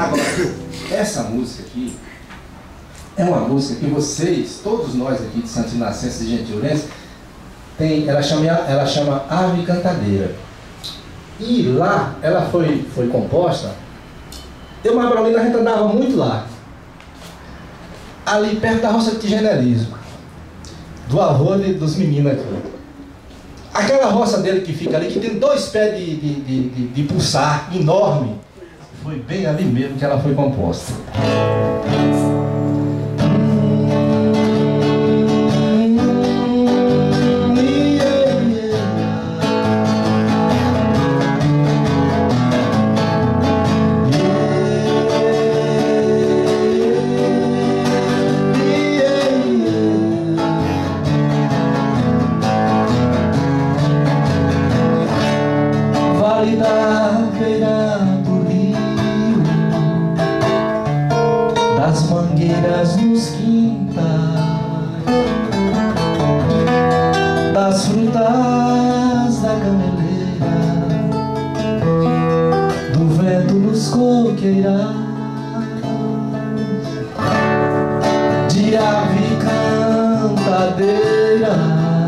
Agora, essa música aqui é uma música que vocês, todos nós aqui de Santo Inocêncio de Gentilense, ela chama Ave Cantadeira. E lá, ela foi composta, eu e Marbrolina, a gente andava muito lá, ali perto da roça de Tigenelismo, do avô dos meninos aqui. Aquela roça dele que fica ali, que tem 2 pés de pulsar enorme, foi bem ali mesmo que ela foi composta. Da beira do rio, das mangueiras nos quintais, das frutas da gameleira, do vento nos coqueirais, de ave cantadeira,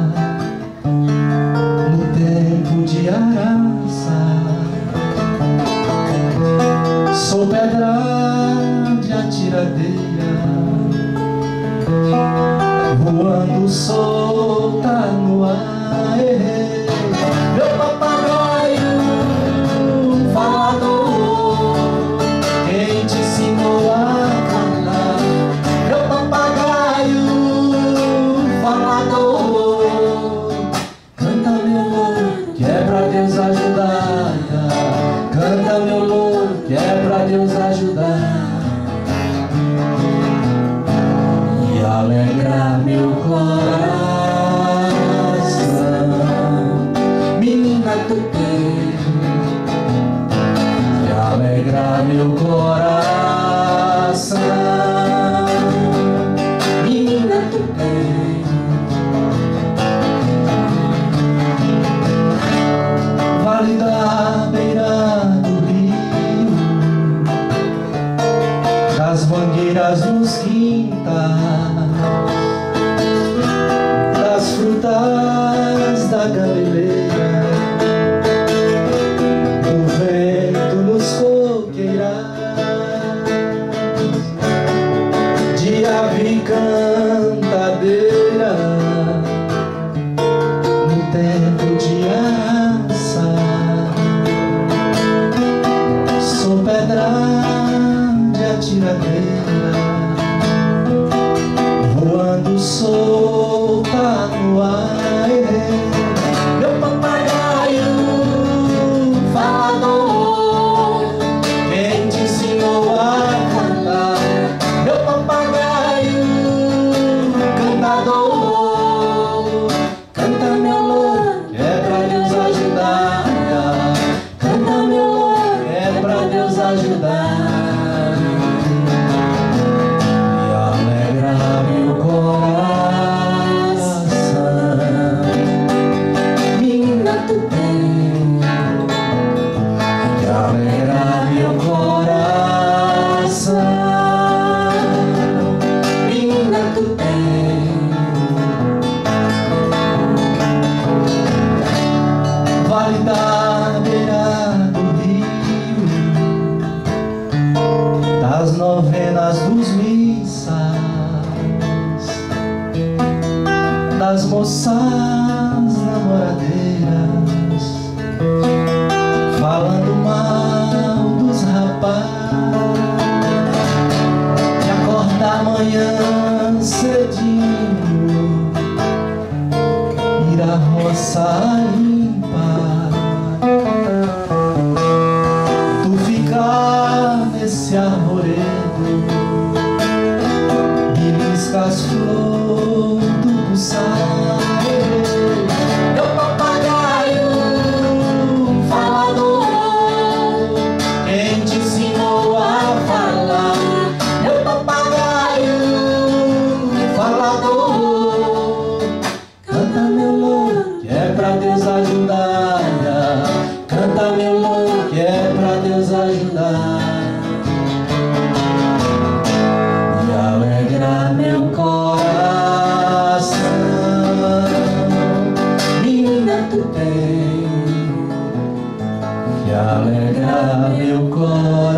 no tempo de Araça. Sou pedra de atiradeira, voando solta no ar. Meu papagaio falador, quem te ensinou a cantar? Meu papagaio falador, canta meu louro, que é pra Deus ajudar. Canta meu louro, que é pra Deus ajudar e alegrar meu coração. Menina do peito, e alegrar meu coração. Menina do peito, vale da beira do rio, das mangueiras nos quintais, das frutas da gameleira, do vento nos coqueirais, de ave cantadeira, no tempo de Araça. Sou pedra de atiradeira, voando solta no ar. Meu papagaio falador, quem te ensinou a cantar? Meu papagaio cantador, canta meu louro, que é pra Deus ajudar. Canta meu louro, que é pra Deus ajudar e alegrar meu coração. Menina do bem, e alegrar meu coração. Menina do bem, vale da beira do rio, das novenas dos missais, das moças namoradeiras, falando mal dos rapazes, de acordar amanhã cedinho, ir à roça limpar, tu ficar nesse arvoredo, belisca as flores do buçal. meu coração. Menina, tu tem que alegrar meu coração.